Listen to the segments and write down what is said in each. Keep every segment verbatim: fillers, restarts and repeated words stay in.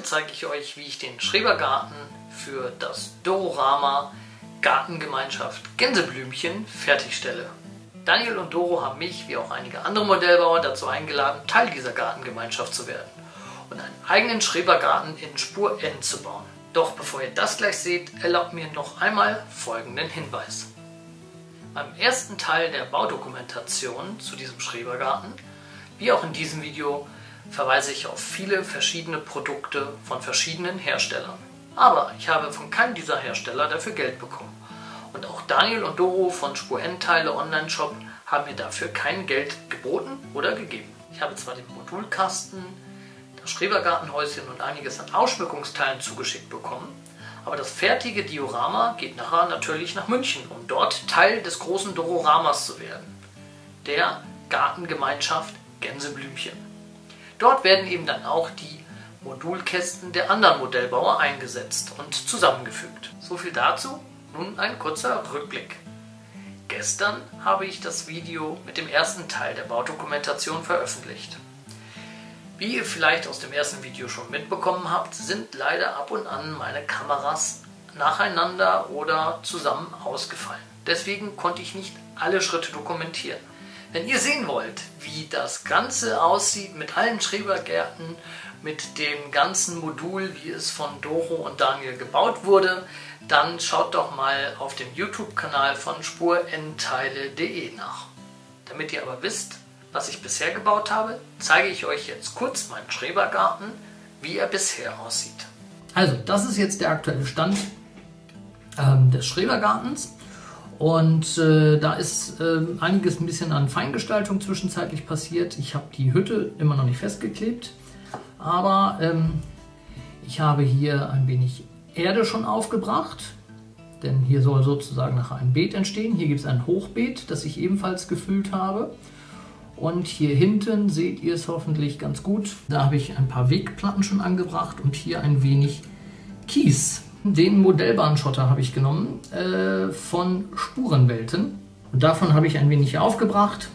zeige ich euch, wie ich den Schrebergarten für das Dororama Gartengemeinschaft Gänseblümchen fertigstelle. Daniel und Doro haben mich, wie auch einige andere Modellbauer, dazu eingeladen, Teil dieser Gartengemeinschaft zu werden und einen eigenen Schrebergarten in Spur N zu bauen. Doch bevor ihr das gleich seht, erlaubt mir noch einmal folgenden Hinweis. Beim ersten Teil der Baudokumentation zu diesem Schrebergarten, wie auch in diesem Video, verweise ich auf viele verschiedene Produkte von verschiedenen Herstellern. Aber ich habe von keinem dieser Hersteller dafür Geld bekommen. Und auch Daniel und Doro von Spur N Teile Online-Shop haben mir dafür kein Geld geboten oder gegeben. Ich habe zwar den Modulkasten, das Schrebergartenhäuschen und einiges an Ausschmückungsteilen zugeschickt bekommen, aber das fertige Diorama geht nachher natürlich nach München, um dort Teil des großen Dororamas zu werden, der Gartengemeinschaft Gänseblümchen. Dort werden eben dann auch die Modulkästen der anderen Modellbauer eingesetzt und zusammengefügt. So viel dazu. Nun ein kurzer Rückblick. Gestern habe ich das Video mit dem ersten Teil der Baudokumentation veröffentlicht. Wie ihr vielleicht aus dem ersten Video schon mitbekommen habt, sind leider ab und an meine Kameras nacheinander oder zusammen ausgefallen. Deswegen konnte ich nicht alle Schritte dokumentieren. Wenn ihr sehen wollt, wie das Ganze aussieht mit allen Schrebergärten, mit dem ganzen Modul, wie es von Doro und Daniel gebaut wurde, dann schaut doch mal auf dem YouTube-Kanal von spur n teile punkt de nach. Damit ihr aber wisst, was ich bisher gebaut habe, zeige ich euch jetzt kurz meinen Schrebergarten, wie er bisher aussieht. Also, das ist jetzt der aktuelle Stand ähm, des Schrebergartens. Und äh, da ist äh, einiges ein bisschen an Feingestaltung zwischenzeitlich passiert. Ich habe die Hütte immer noch nicht festgeklebt, aber ähm, ich habe hier ein wenig Erde schon aufgebracht, denn hier soll sozusagen nachher ein Beet entstehen. Hier gibt es ein Hochbeet, das ich ebenfalls gefüllt habe. Und hier hinten seht ihr es hoffentlich ganz gut. Da habe ich ein paar Wegplatten schon angebracht und hier ein wenig Kies. Den Modellbahnschotter habe ich genommen äh, von Spurenwelten. Und davon habe ich ein wenig aufgebracht.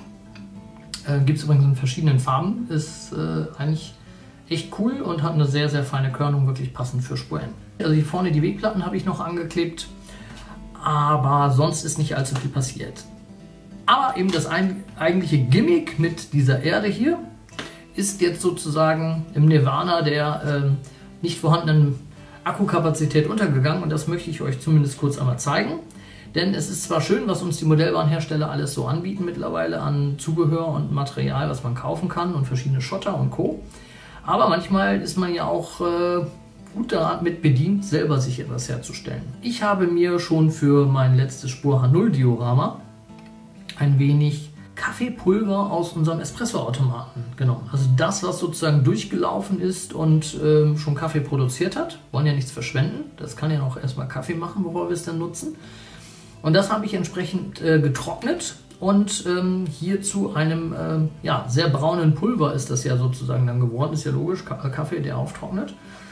Äh, Gibt es übrigens in verschiedenen Farben. Ist äh, eigentlich echt cool und hat eine sehr, sehr feine Körnung, wirklich passend für Spur N. Also hier vorne die Wegplatten habe ich noch angeklebt, aber sonst ist nicht allzu viel passiert. Aber eben das ein, eigentliche Gimmick mit dieser Erde hier ist jetzt sozusagen im Nirvana der äh, nicht vorhandenen Akkukapazität untergegangen und das möchte ich euch zumindest kurz einmal zeigen. Denn es ist zwar schön, was uns die Modellbahnhersteller alles so anbieten mittlerweile an Zubehör und Material, was man kaufen kann und verschiedene Schotter und Co. Aber manchmal ist man ja auch äh, gut daran mit bedient, selber sich etwas herzustellen. Ich habe mir schon für mein letztes Spur H null Diorama ein wenig Kaffeepulver aus unserem Espresso-Automaten genommen. Also das, was sozusagen durchgelaufen ist und ähm, schon Kaffee produziert hat. Wollen ja nichts verschwenden. Das kann ja auch erstmal Kaffee machen, bevor wir es dann nutzen. Und das habe ich entsprechend äh, getrocknet und ähm, hier zu einem äh, ja, sehr braunen Pulver ist das ja sozusagen dann geworden. Ist ja logisch, Kaffee, der auftrocknet.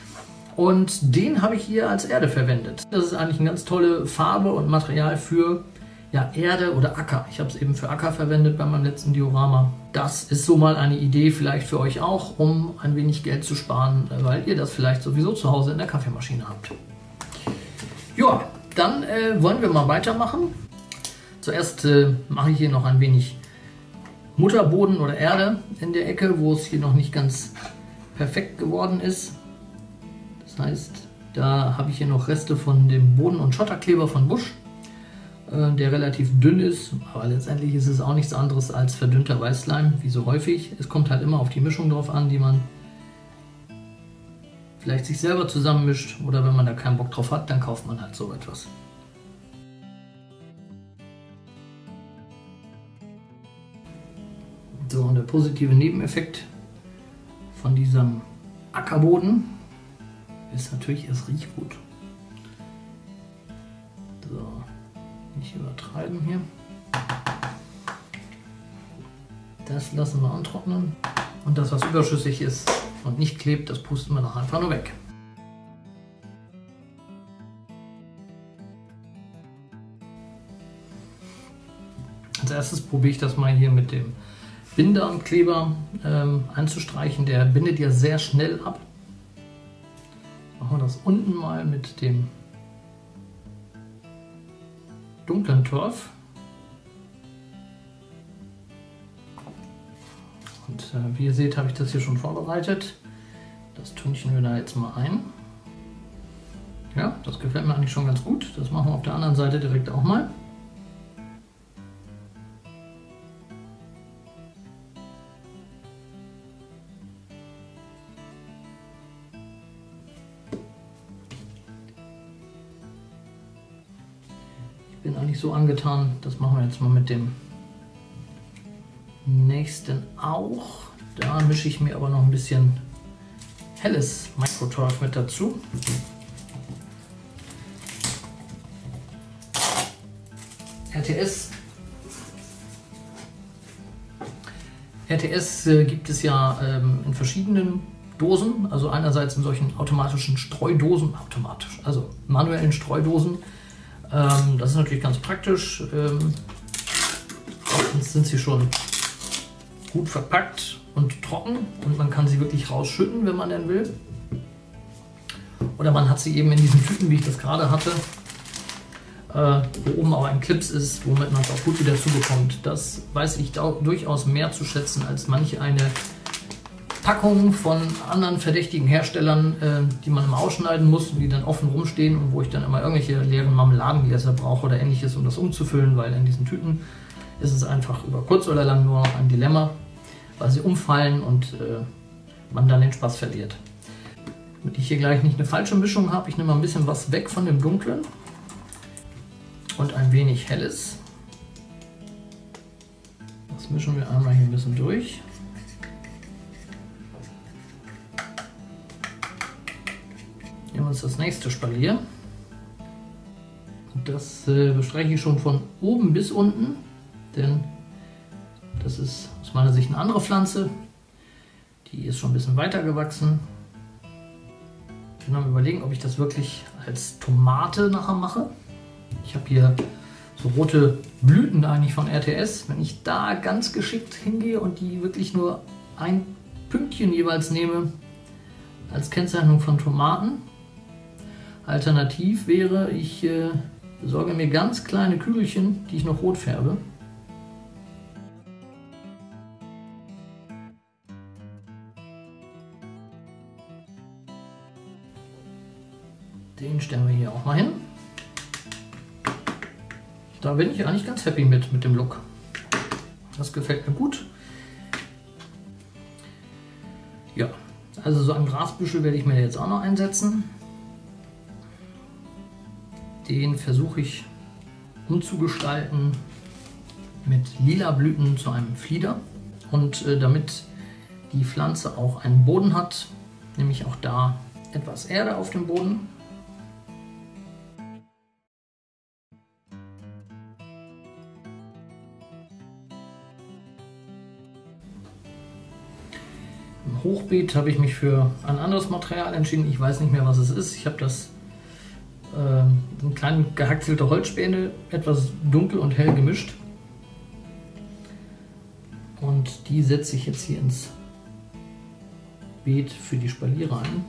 Und den habe ich hier als Erde verwendet. Das ist eigentlich eine ganz tolle Farbe und Material für ja, Erde oder Acker. Ich habe es eben für Acker verwendet bei meinem letzten Diorama. Das ist so mal eine Idee vielleicht für euch auch, um ein wenig Geld zu sparen, weil ihr das vielleicht sowieso zu Hause in der Kaffeemaschine habt. Ja, dann äh, wollen wir mal weitermachen. Zuerst äh, mache ich hier noch ein wenig Mutterboden oder Erde in der Ecke, wo es hier noch nicht ganz perfekt geworden ist. Das heißt, da habe ich hier noch Reste von dem Boden- und Schotterkleber von Busch, der relativ dünn ist, aber letztendlich ist es auch nichts anderes als verdünnter Weißleim, wie so häufig. Es kommt halt immer auf die Mischung drauf an, die man vielleicht sich selber zusammenmischt oder wenn man da keinen Bock drauf hat, dann kauft man halt so etwas. So, und der positive Nebeneffekt von diesem Ackerboden ist natürlich, es riecht gut. So. Nicht übertreiben hier. Das lassen wir antrocknen. Und das, was überschüssig ist und nicht klebt, das pusten wir noch einfach nur weg. Als erstes probiere ich das mal hier mit dem Binder und Kleber ähm, anzustreichen. Der bindet ja sehr schnell ab. Machen wir das unten mal mit dem dunklen Torf. Und äh, wie ihr seht, habe ich das hier schon vorbereitet. Das tünchen wir da jetzt mal ein. Ja, das gefällt mir eigentlich schon ganz gut. Das machen wir auf der anderen Seite direkt auch mal. Ich bin eigentlich so angetan, das machen wir jetzt mal mit dem nächsten auch. Da mische ich mir aber noch ein bisschen helles Microtorf mit dazu. R T S. R T S äh, gibt es ja ähm, in verschiedenen Dosen, also einerseits in solchen automatischen Streudosen, automatisch, also manuellen Streudosen. Ähm, das ist natürlich ganz praktisch. Ähm, Jetzt sind sie schon gut verpackt und trocken und man kann sie wirklich rausschütten, wenn man denn will. Oder man hat sie eben in diesen Tüten, wie ich das gerade hatte, äh, wo oben auch ein Clips ist, womit man es auch gut wieder zubekommt. Das weiß ich durchaus mehr zu schätzen als manche eine Packung von anderen verdächtigen Herstellern, äh, die man immer ausschneiden muss und die dann offen rumstehen und wo ich dann immer irgendwelche leeren Marmeladengläser brauche oder ähnliches, um das umzufüllen, weil in diesen Tüten ist es einfach über kurz oder lang nur noch ein Dilemma, weil sie umfallen und äh, man dann den Spaß verliert. Damit ich hier gleich nicht eine falsche Mischung habe, ich nehme mal ein bisschen was weg von dem Dunklen und ein wenig Helles. Das mischen wir einmal hier ein bisschen durch. Nehmen wir uns das nächste Spalier. Und das äh, bestreiche ich schon von oben bis unten, denn das ist aus meiner Sicht eine andere Pflanze. Die ist schon ein bisschen weiter gewachsen. Ich bin am Überlegen, ob ich das wirklich als Tomate nachher mache. Ich habe hier so rote Blüten eigentlich von R T S. Wenn ich da ganz geschickt hingehe und die wirklich nur ein Pünktchen jeweils nehme als Kennzeichnung von Tomaten. Alternativ wäre, ich äh, besorge mir ganz kleine Kügelchen, die ich noch rot färbe. Den stellen wir hier auch mal hin. Da bin ich eigentlich ganz happy mit, mit dem Look. Das gefällt mir gut. Ja, also so einen Grasbüschel werde ich mir jetzt auch noch einsetzen. Den versuche ich umzugestalten mit lila Blüten zu einem Flieder. Und äh, damit die Pflanze auch einen Boden hat, nehme ich auch da etwas Erde auf dem Boden. Im Hochbeet habe ich mich für ein anderes Material entschieden. Ich weiß nicht mehr, was es ist. Ich habe das äh, in kleine gehackselte Holzspäne, etwas dunkel und hell gemischt. Und die setze ich jetzt hier ins Beet für die Spaliere ein.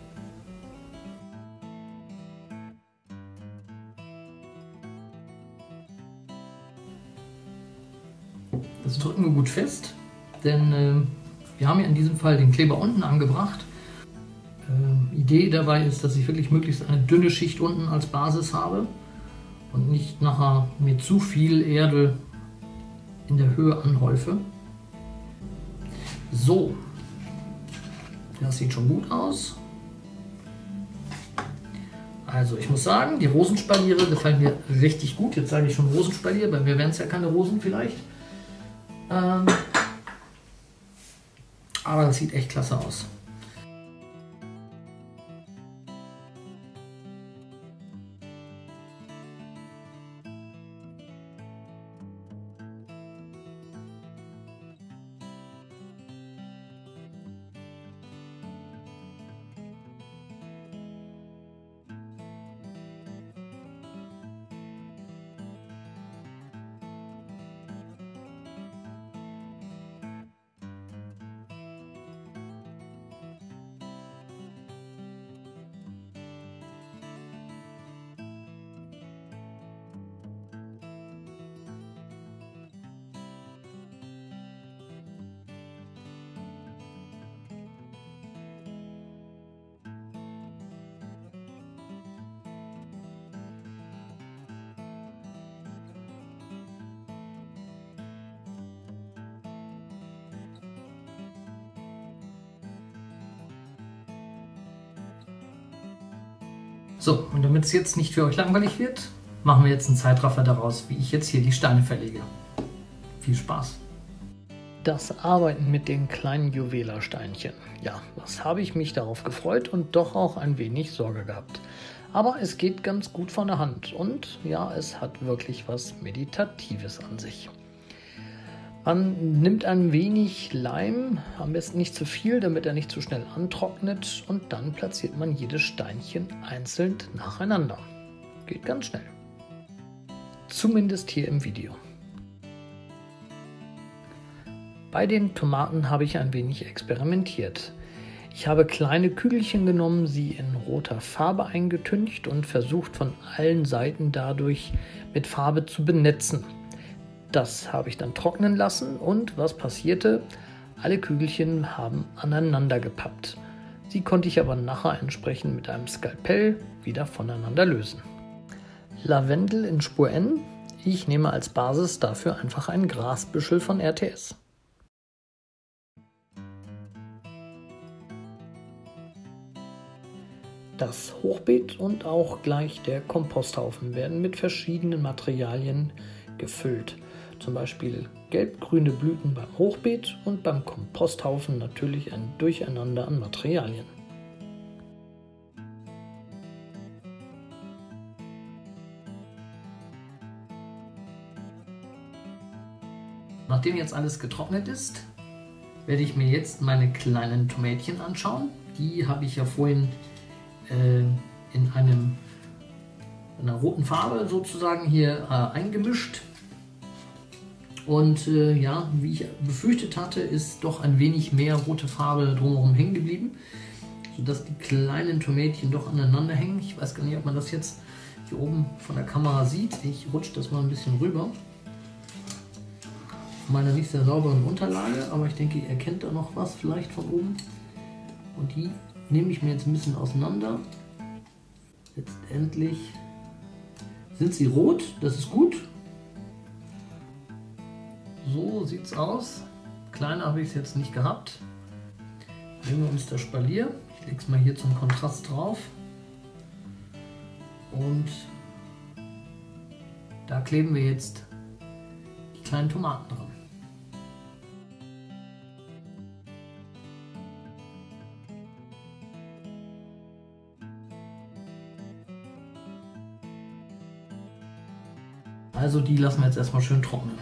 Das drücken wir gut fest, denn äh, wir haben ja in diesem Fall den Kleber unten angebracht. Äh, Idee dabei ist, dass ich wirklich möglichst eine dünne Schicht unten als Basis habe und nicht nachher mir zu viel Erde in der Höhe anhäufe. So, das sieht schon gut aus. Also ich muss sagen, die Rosenspaliere gefallen mir richtig gut. Jetzt sage ich schon Rosenspalier, bei mir wären es ja keine Rosen vielleicht. Ähm, aber das sieht echt klasse aus. So, und damit es jetzt nicht für euch langweilig wird, machen wir jetzt einen Zeitraffer daraus, wie ich jetzt hier die Steine verlege. Viel Spaß! Das Arbeiten mit den kleinen Juwela-Steinchen. Ja, was habe ich mich darauf gefreut und doch auch ein wenig Sorge gehabt. Aber es geht ganz gut von der Hand und ja, es hat wirklich was Meditatives an sich. Man nimmt ein wenig Leim, am besten nicht zu viel, damit er nicht zu schnell antrocknet, und dann platziert man jedes Steinchen einzeln nacheinander. Geht ganz schnell. Zumindest hier im Video. Bei den Tomaten habe ich ein wenig experimentiert. Ich habe kleine Kügelchen genommen, sie in roter Farbe eingetüncht und versucht, von allen Seiten dadurch mit Farbe zu benetzen. Das habe ich dann trocknen lassen und was passierte? Alle Kügelchen haben aneinander gepappt. Sie konnte ich aber nachher entsprechend mit einem Skalpell wieder voneinander lösen. Lavendel in Spur N. Ich nehme als Basis dafür einfach ein Grasbüschel von R T S. Das Hochbeet und auch gleich der Komposthaufen werden mit verschiedenen Materialien gefüllt. Zum Beispiel gelb-grüne Blüten beim Hochbeet und beim Komposthaufen natürlich ein Durcheinander an Materialien. Nachdem jetzt alles getrocknet ist, werde ich mir jetzt meine kleinen Tomätchen anschauen. Die habe ich ja vorhin äh, in einem, einer roten Farbe sozusagen hier äh, eingemischt. Und äh, ja, wie ich befürchtet hatte, ist doch ein wenig mehr rote Farbe drumherum hängen geblieben, sodass die kleinen Tomätchen doch aneinander hängen. Ich weiß gar nicht, ob man das jetzt hier oben von der Kamera sieht. Ich rutsche das mal ein bisschen rüber. Auf meiner nicht sehr sauberen Unterlage, aber ich denke, ihr erkennt da noch was vielleicht von oben. Und die nehme ich mir jetzt ein bisschen auseinander. Letztendlich sind sie rot, das ist gut. So sieht es aus. Kleiner habe ich es jetzt nicht gehabt. Nehmen wir uns das Spalier. Ich lege es mal hier zum Kontrast drauf. Und da kleben wir jetzt die kleinen Tomaten dran. Also die lassen wir jetzt erstmal schön trocknen.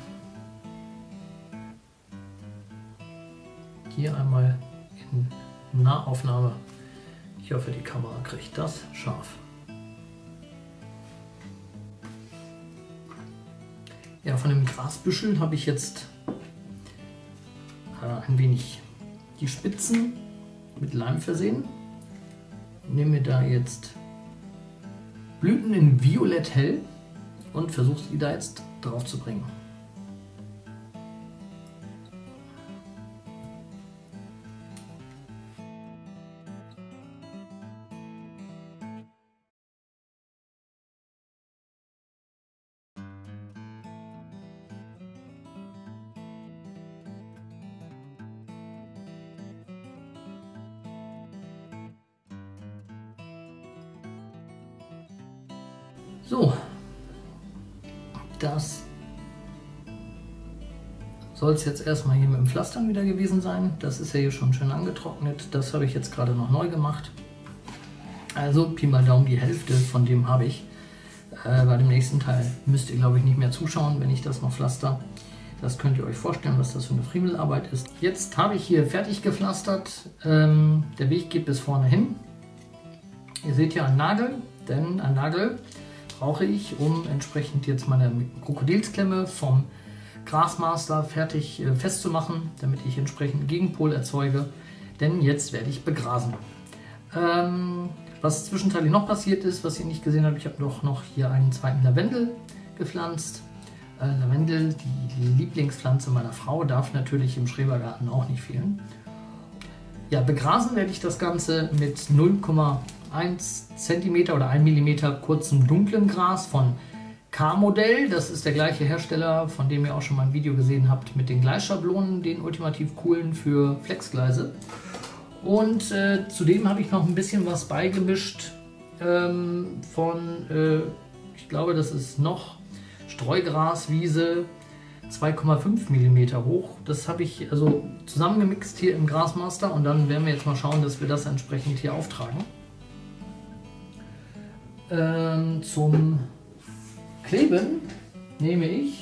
Hier einmal in Nahaufnahme. Ich hoffe, die Kamera kriegt das scharf. Ja, von dem Grasbüschel habe ich jetzt äh, ein wenig die Spitzen mit Leim versehen. Nehme mir da jetzt Blüten in Violett hell und versuche sie da jetzt drauf zu bringen. So, das soll es jetzt erstmal hier mit dem Pflastern wieder gewesen sein. Das ist ja hier schon schön angetrocknet. Das habe ich jetzt gerade noch neu gemacht. Also Pi mal Daumen, die Hälfte von dem habe ich. Äh, bei dem nächsten Teil müsst ihr, glaube ich, nicht mehr zuschauen, wenn ich das noch pflaster. Das könnt ihr euch vorstellen, was das für eine Friemelarbeit ist. Jetzt habe ich hier fertig gepflastert. Ähm, der Weg geht bis vorne hin. Ihr seht hier einen Nagel, denn ein Nagel brauche ich, um entsprechend jetzt meine Krokodilsklemme vom Grasmaster fertig äh, festzumachen, damit ich entsprechend Gegenpol erzeuge, denn jetzt werde ich begrasen. Ähm, was zwischenzeitlich noch passiert ist, was ihr nicht gesehen habt, ich habe doch noch hier einen zweiten Lavendel gepflanzt. Äh, Lavendel, die Lieblingspflanze meiner Frau, darf natürlich im Schrebergarten auch nicht fehlen. Ja, begrasen werde ich das Ganze mit null Komma eins Zentimeter oder ein Millimeter kurzem dunklen Gras von K-Modell. Das ist der gleiche Hersteller, von dem ihr auch schon mal ein Video gesehen habt mit den Gleisschablonen, den ultimativ coolen für Flexgleise. Und äh, zudem habe ich noch ein bisschen was beigemischt ähm, von, äh, ich glaube, das ist noch Streugraswiese zwei Komma fünf Millimeter hoch. Das habe ich also zusammengemixt hier im Grasmaster und dann werden wir jetzt mal schauen, dass wir das entsprechend hier auftragen. Ähm, zum Kleben nehme ich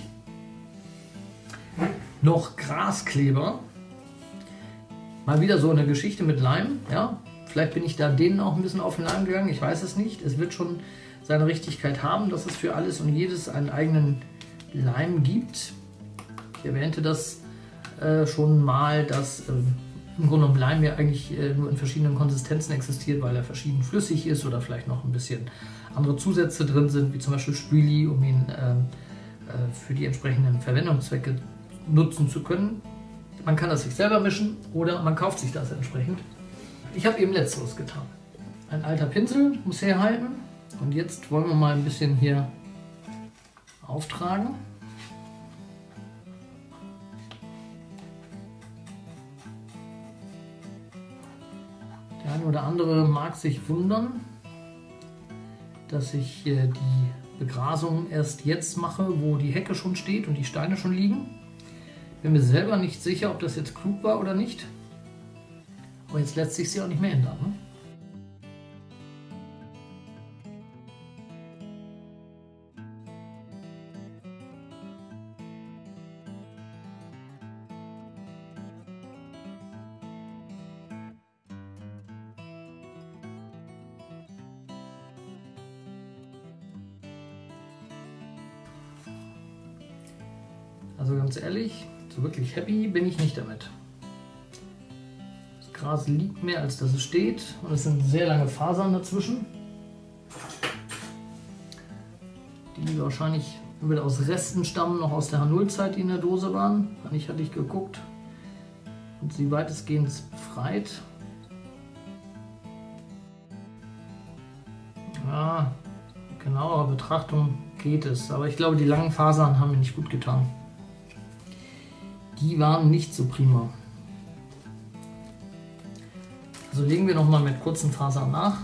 noch Graskleber. Mal wieder so eine Geschichte mit Leim. Ja? Vielleicht bin ich da denen auch ein bisschen auf den Leim gegangen. Ich weiß es nicht. Es wird schon seine Richtigkeit haben, dass es für alles und jedes einen eigenen Leim gibt. Ich erwähnte das äh, schon mal, dass äh, im Grunde genommen Leim ja eigentlich äh, nur in verschiedenen Konsistenzen existiert, weil er verschieden flüssig ist oder vielleicht noch ein bisschen andere Zusätze drin sind, wie zum Beispiel Spüli, um ihn äh, äh, für die entsprechenden Verwendungszwecke nutzen zu können. Man kann das sich selber mischen oder man kauft sich das entsprechend. Ich habe eben Letzteres getan. Ein alter Pinsel muss herhalten und jetzt wollen wir mal ein bisschen hier auftragen. Der eine oder andere mag sich wundern, dass ich äh, die Begrasung erst jetzt mache, wo die Hecke schon steht und die Steine schon liegen. Bin mir selber nicht sicher, ob das jetzt klug war oder nicht. Aber jetzt lässt sich sie auch nicht mehr ändern. Ne? Also ganz ehrlich, so wirklich happy bin ich nicht damit. Das Gras liegt mehr, als dass es steht und es sind sehr lange Fasern dazwischen, die wahrscheinlich entweder aus Resten stammen, noch aus der H null Zeit, die in der Dose waren. Eigentlich hatte ich geguckt und sie weitestgehend befreit. Ja, genauere Betrachtung geht es, aber ich glaube, die langen Fasern haben mir nicht gut getan. Die waren nicht so prima. Also legen wir noch mal mit kurzen Fasern nach.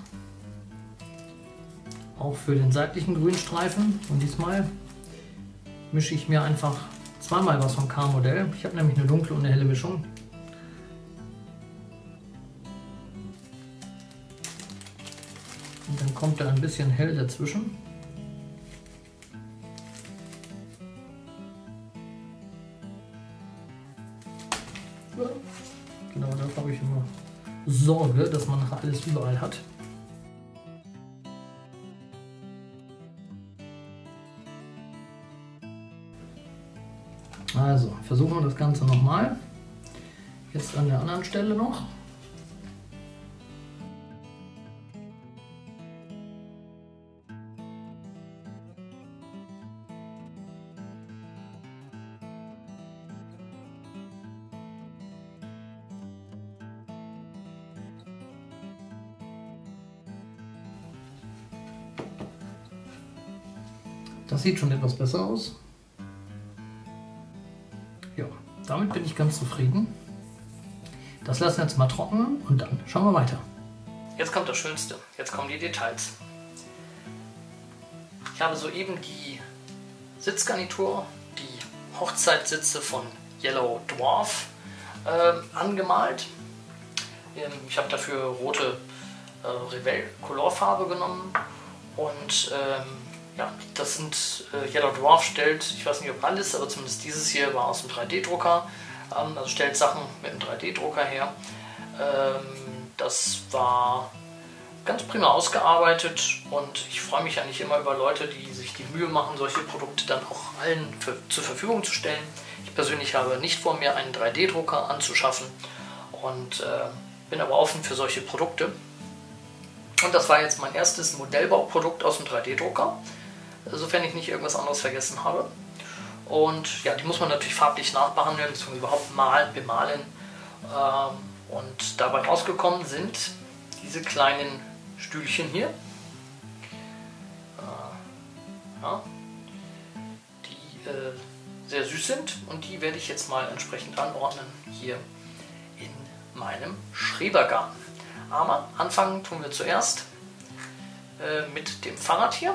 Auch für den seitlichen Grünstreifen. Und diesmal mische ich mir einfach zweimal was vom K-Modell. Ich habe nämlich eine dunkle und eine helle Mischung. Und dann kommt da ein bisschen hell dazwischen. Genau, da habe ich immer Sorge, dass man nachher alles überall hat. Also, versuchen wir das Ganze nochmal. Jetzt an der anderen Stelle noch. Das sieht schon etwas besser aus. Ja, damit bin ich ganz zufrieden. Das lassen wir jetzt mal trocknen und dann schauen wir weiter. Jetzt kommt das Schönste. Jetzt kommen die Details. Ich habe soeben die Sitzgarnitur, die Hochzeitssitze von Yellow Dwarf äh, angemalt. Ähm, ich habe dafür rote äh, Revell Colorfarbe genommen und ähm, ja, das sind äh, Yellow Dwarf stellt, ich weiß nicht ob alles, aber zumindest dieses hier war aus dem drei D Drucker, ähm, also stellt Sachen mit dem drei D Drucker her. Ähm, das war ganz prima ausgearbeitet und ich freue mich eigentlich immer über Leute, die sich die Mühe machen, solche Produkte dann auch allen für, zur Verfügung zu stellen. Ich persönlich habe nicht vor, mir einen drei D Drucker anzuschaffen und äh, bin aber offen für solche Produkte. Und das war jetzt mein erstes Modellbauprodukt aus dem drei D Drucker, sofern ich nicht irgendwas anderes vergessen habe. Und ja, die muss man natürlich farblich nachbehandeln, bzw. überhaupt mal bemalen. Ähm, und dabei rausgekommen sind diese kleinen Stühlchen hier, äh, ja, die äh, sehr süß sind und die werde ich jetzt mal entsprechend anordnen hier in meinem Schrebergarten. Aber anfangen tun wir zuerst äh, mit dem Fahrrad hier.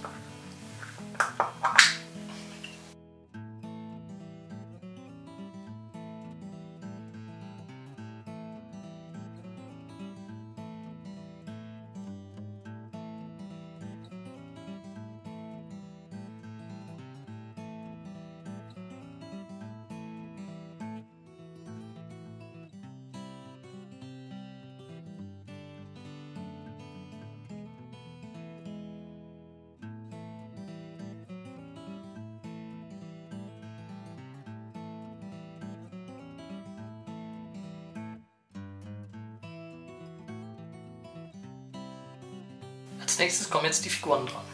Als nächstes kommen jetzt die Figuren dran.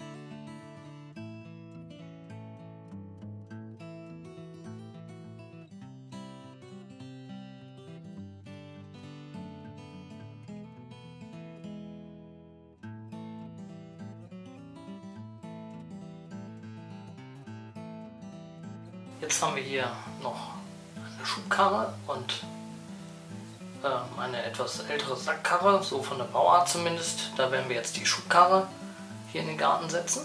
Jetzt haben wir hier noch eine Schubkarre und äh, eine etwas ältere Sackkarre, so von der Bauart zumindest. Da werden wir jetzt die Schubkarre hier in den Garten setzen.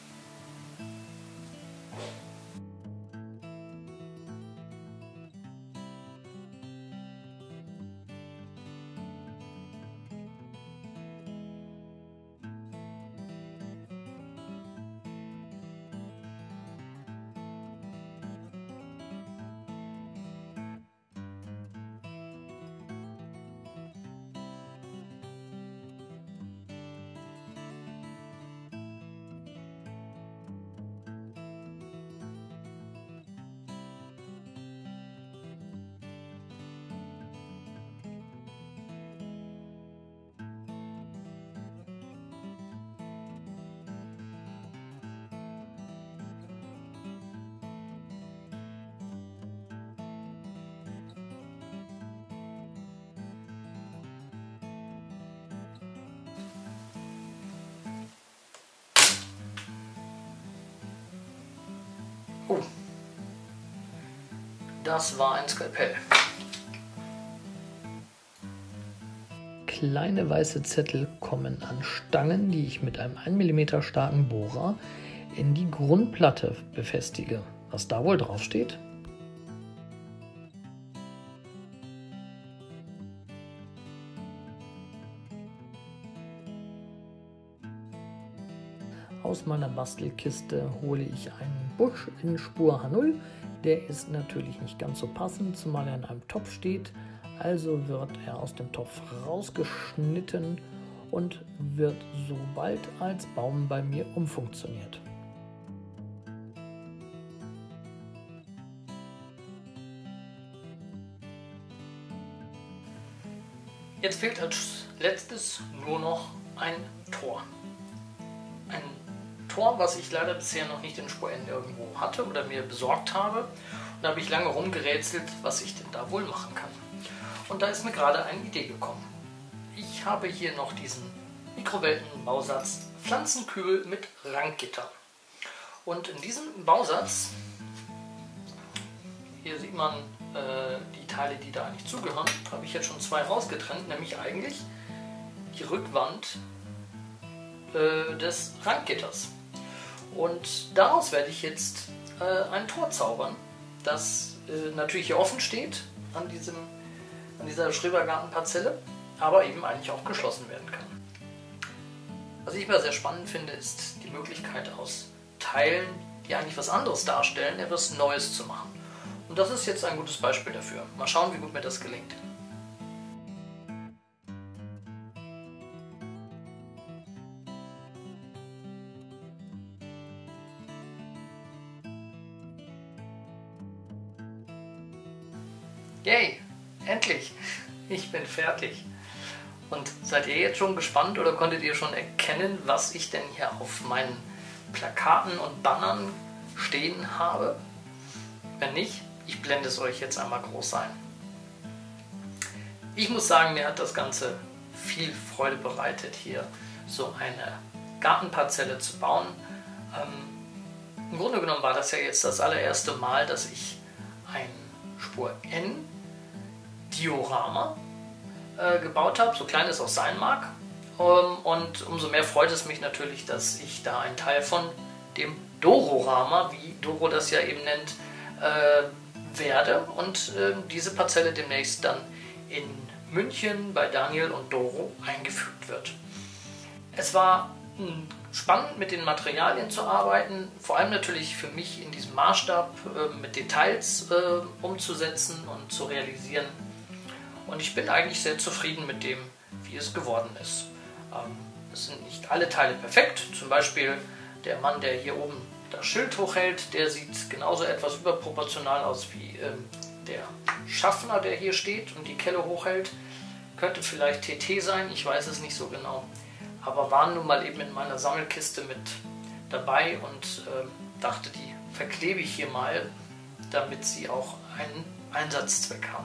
Oh, das war ein Skalpell. Kleine weiße Zettel kommen an Stangen, die ich mit einem ein Millimeter starken Bohrer in die Grundplatte befestige. Was da wohl drauf steht? Aus meiner Bastelkiste hole ich einen Busch in Spur H null. Der ist natürlich nicht ganz so passend, zumal er in einem Topf steht. Also wird er aus dem Topf rausgeschnitten und wird so bald als Baum bei mir umfunktioniert. Jetzt fehlt als letztes nur noch ein Tor. Ein Tor, was ich leider bisher noch nicht in Spur N irgendwo hatte oder mir besorgt habe. Und da habe ich lange rumgerätselt, was ich denn da wohl machen kann. Und da ist mir gerade eine Idee gekommen. Ich habe hier noch diesen Mikroweltenbausatz Pflanzenkübel mit Ranggitter. Und in diesem Bausatz, hier sieht man äh, die Teile, die da eigentlich zugehören, habe ich jetzt schon zwei rausgetrennt, nämlich eigentlich die Rückwand äh, des Ranggitters. Und daraus werde ich jetzt äh, ein Tor zaubern, das äh, natürlich hier offen steht an, diesem, an dieser Schrebergartenparzelle, aber eben eigentlich auch geschlossen werden kann. Was ich immer sehr spannend finde, ist die Möglichkeit aus Teilen, die eigentlich was anderes darstellen, etwas Neues zu machen. Und das ist jetzt ein gutes Beispiel dafür. Mal schauen, wie gut mir das gelingt. Yay! Endlich! Ich bin fertig. Und seid ihr jetzt schon gespannt oder konntet ihr schon erkennen, was ich denn hier auf meinen Plakaten und Bannern stehen habe? Wenn nicht, ich blende es euch jetzt einmal groß ein. Ich muss sagen, mir hat das Ganze viel Freude bereitet, hier so eine Gartenparzelle zu bauen. Ähm, Im Grunde genommen war das ja jetzt das allererste Mal, dass ich ein Spur N Diorama äh, gebaut habe, so klein es auch sein mag. Und umso mehr freut es mich natürlich, dass ich da ein Teil von dem Dororama, wie Doro das ja eben nennt, äh, werde und äh, diese Parzelle demnächst dann in München bei Daniel und Doro eingefügt wird. Es war mh, spannend, mit den Materialien zu arbeiten, vor allem natürlich für mich in diesem Maßstab äh, mit Details äh, umzusetzen und zu realisieren. Und ich bin eigentlich sehr zufrieden mit dem, wie es geworden ist. Ähm, es sind nicht alle Teile perfekt, zum Beispiel der Mann, der hier oben das Schild hochhält, der sieht genauso etwas überproportional aus wie ähm, der Schaffner, der hier steht und die Kelle hochhält. Könnte vielleicht T T sein, ich weiß es nicht so genau. Aber waren nun mal eben in meiner Sammelkiste mit dabei und äh, dachte, die verklebe ich hier mal, damit sie auch einen Einsatzzweck haben.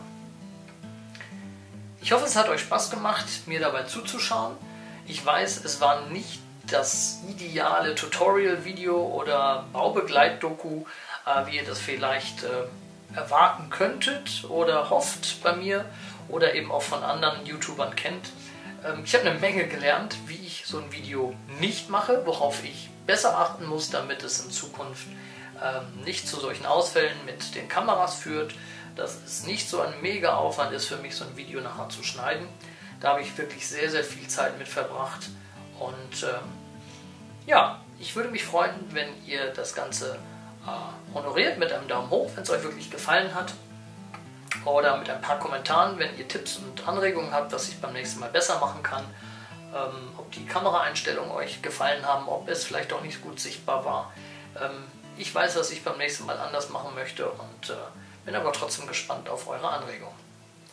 Ich hoffe, es hat euch Spaß gemacht, mir dabei zuzuschauen. Ich weiß, es war nicht das ideale Tutorial-Video oder Baubegleitdoku, äh, wie ihr das vielleicht äh, erwarten könntet oder hofft bei mir oder eben auch von anderen YouTubern kennt. Ähm, ich habe eine Menge gelernt, wie ich so ein Video nicht mache, worauf ich besser achten muss, damit es in Zukunft ähm, nicht zu solchen Ausfällen mit den Kameras führt, dass es nicht so ein mega Aufwand ist für mich, so ein Video nachher zu schneiden. Da habe ich wirklich sehr, sehr viel Zeit mit verbracht. Und ähm, ja, ich würde mich freuen, wenn ihr das Ganze äh, honoriert mit einem Daumen hoch, wenn es euch wirklich gefallen hat. Oder mit ein paar Kommentaren, wenn ihr Tipps und Anregungen habt, was ich beim nächsten Mal besser machen kann. Ähm, ob die Kameraeinstellungen euch gefallen haben, ob es vielleicht auch nicht gut sichtbar war. Ähm, ich weiß, was ich beim nächsten Mal anders machen möchte und äh, bin aber trotzdem gespannt auf eure Anregungen.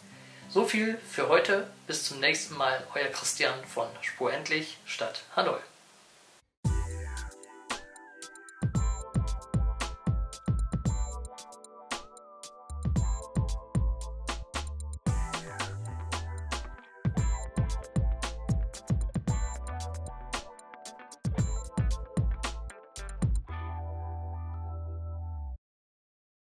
So viel für heute. Bis zum nächsten Mal. Euer Christian von Spur endlich statt Hanoi.